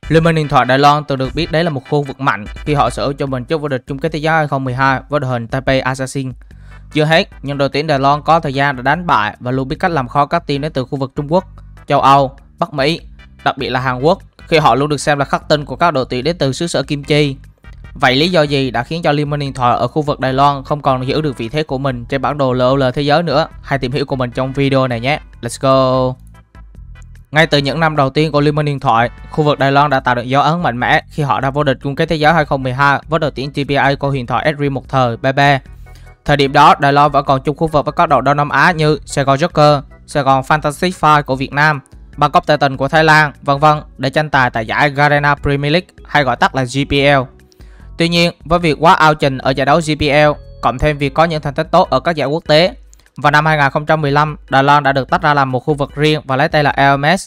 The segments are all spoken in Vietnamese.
Liên minh điện thoại Đài Loan từng được biết đấy là một khu vực mạnh khi họ sở hữu cho mình chức vô địch chung kết thế giới 2012 với đội hình Taipei Assassin. Chưa hết, nhưng đội tuyển Đài Loan có thời gian để đánh bại và luôn biết cách làm khó các team đến từ khu vực Trung Quốc, châu Âu, Bắc Mỹ, đặc biệt là Hàn Quốc, khi họ luôn được xem là khắc tinh của các đội tuyển đến từ xứ sở Kim Chi. Vậy lý do gì đã khiến cho Liên minh điện thoại ở khu vực Đài Loan không còn giữ được vị thế của mình trên bản đồ LOL thế giới nữa? Hãy tìm hiểu của mình trong video này nhé. Let's go! Ngay từ những năm đầu tiên của Liên minh điện thoại, khu vực Đài Loan đã tạo được dấu ấn mạnh mẽ khi họ đã vô địch chung kết thế giới 2012 với đội tuyển TPA của huyền thoại Edry một thời BB. Thời điểm đó, Đài Loan vẫn còn chung khu vực với các đội Đông Nam Á như Sài Gòn Joker, Sài Gòn Fantastic Five của Việt Nam, Bangkok Titan của Thái Lan, vân vân để tranh tài tại giải Garena Premier League hay gọi tắt là GPL. Tuy nhiên, với việc quá ao trình ở giải đấu GPL, cộng thêm việc có những thành tích tốt ở các giải quốc tế, vào năm 2015, Đài Loan đã được tách ra làm một khu vực riêng và lấy tên là LMS.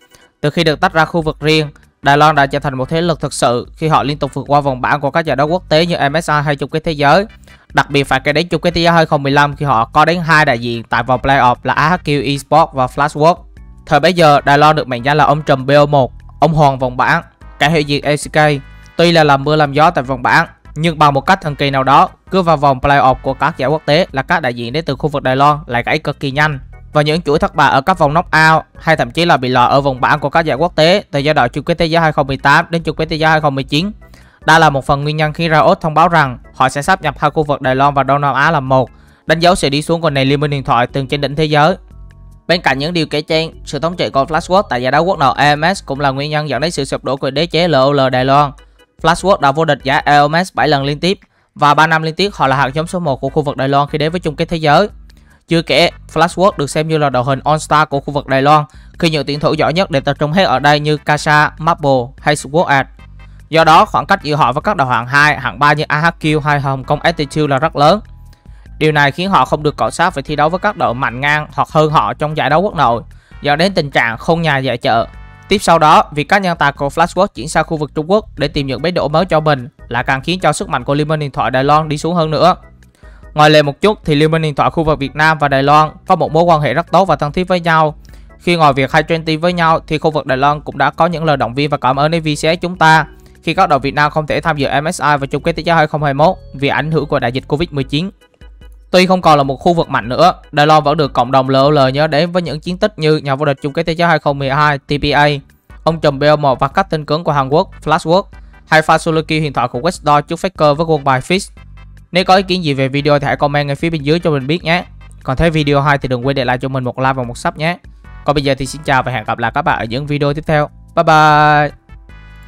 Từ khi được tách ra khu vực riêng, Đài Loan đã trở thành một thế lực thực sự khi họ liên tục vượt qua vòng bảng của các giải đấu quốc tế như MSI hay chung kết thế giới. Đặc biệt phải kể đến chung kết thế giới 2015 khi họ có đến 2 đại diện tại vòng playoff là AHQ Esports và Flashworks. Thời bấy giờ, Đài Loan được mệnh danh là ông trùm BO1, ông hoàng vòng bảng, kẻ hủy diệt ACK. Tuy là làm mưa làm gió tại vòng bảng, nhưng bằng một cách thần kỳ nào đó, cứ vào vòng playoff của các giải quốc tế là các đại diện đến từ khu vực Đài Loan lại gãy cực kỳ nhanh. Và những chuỗi thất bại ở các vòng knockout hay thậm chí là bị loại ở vòng bảng của các giải quốc tế từ giai đoạn chung kết thế giới 2018 đến chung kết thế giới 2019 đã là một phần nguyên nhân khiến Riot thông báo rằng họ sẽ sáp nhập hai khu vực Đài Loan và Đông Nam Á làm một, đánh dấu sự đi xuống của nền liên minh điện thoại từng trên đỉnh thế giới. Bên cạnh những điều kể trên, sự thống trị của Flashworks tại giải đấu quốc nội AMS cũng là nguyên nhân dẫn đến sự sụp đổ của đế chế LOL Đài Loan. Flashworks đã vô địch giải AMS 7 lần liên tiếp và 3 năm liên tiếp họ là hạt giống số 1 của khu vực Đài Loan khi đến với chung kết thế giới. Chưa kể, Flashworks được xem như là đội hình All-Star của khu vực Đài Loan khi những tuyển thủ giỏi nhất đều tập trung hết ở đây như Kasha, Maple hay Sword. Do đó, khoảng cách giữa họ với các đội hạng 2, hạng 3 như AHQ hay Hồng Kông Attitude là rất lớn. Điều này khiến họ không được cọ sát phải thi đấu với các đội mạnh ngang hoặc hơn họ trong giải đấu quốc nội, dẫn đến tình trạng không nhà giải chợ. Tiếp sau đó, việc các nhân tài của Flashworks chuyển sang khu vực Trung Quốc để tìm những bến đỗ mới cho mình lại càng khiến cho sức mạnh của Liên minh điện thoại Đài Loan đi xuống hơn nữa. Ngoài lề một chút thì Liên minh điện thoại khu vực Việt Nam và Đài Loan có một mối quan hệ rất tốt và thân thiết với nhau. Khi ngoài việc hay train team với nhau thì khu vực Đài Loan cũng đã có những lời động viên và cảm ơn đến VCS chúng ta khi các đội Việt Nam không thể tham dự MSI và chung kết thế giới 2021 vì ảnh hưởng của đại dịch Covid-19. Tuy không còn là một khu vực mạnh nữa, Đài Loan vẫn được cộng đồng LOL nhớ đến với những chiến tích như nhà vô địch chung kết thế giới 2012 TPA, ông trùm BO1 và các tên cứng của Hàn Quốc Flashworks, hay Fasuluki huyền thoại của Westdoor trước Faker với quân bài Fizz. Nếu có ý kiến gì về video thì hãy comment ngay phía bên dưới cho mình biết nhé. Còn thấy video hay thì đừng quên để lại cho mình một like và một sub nhé. Còn bây giờ thì xin chào và hẹn gặp lại các bạn ở những video tiếp theo. Bye bye.